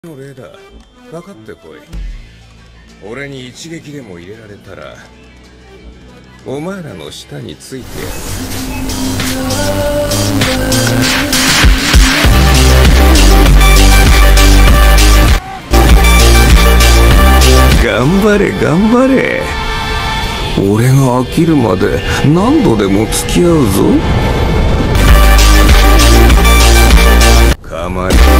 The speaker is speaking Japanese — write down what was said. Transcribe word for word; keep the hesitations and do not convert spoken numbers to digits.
の例だ。かかってこい。俺に一撃でも入れられたらお前らの下についてやる。頑張れ頑張れ。俺が飽きるまで何度でも付き合うぞ。構え